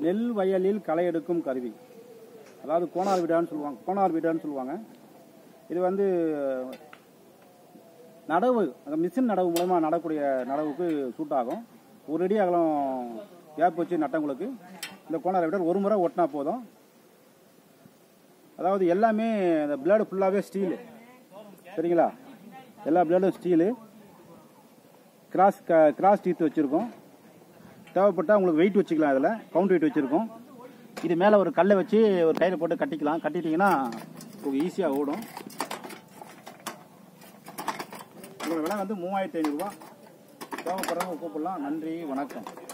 நெல் வயலில் களை எடுக்கும் கருவி, அதாவது கோனார் வீடான்னு சொல்லுவாங்க. இது வந்து நடவு, மிஷின் நடவு மூலமாக நடக்கூடிய நடவுக்கு சூட் ஆகும். ஒரு அடி அகலம் கேப் வச்சு நட்டவங்களுக்கு இந்த கோனார் வீடர் ஒரு முறை ஒட்டினா போதும். அதாவது எல்லாமே இந்த பிளேடு ஃபுல்லாகவே ஸ்டீலு, சரிங்களா? எல்லா பிளேடும் ஸ்டீலு, கிராஸ் டீத் வச்சுருக்கோம். தேவைப்பட்டால் உங்களுக்கு வெயிட் வச்சுக்கலாம். இதில் கவுண்ட் வெயிட் வச்சுருக்கோம். இது மேலே ஒரு கல்லை வச்சு ஒரு கயிறு போட்டு கட்டிக்கலாம். கட்டிட்டிங்கன்னா உங்களுக்கு ஈஸியாக ஓடும். உங்களோட விலை வந்து 3500 ரூபா. தேவைப்படுறவங்க கூப்பிடலாம். நன்றி, வணக்கம்.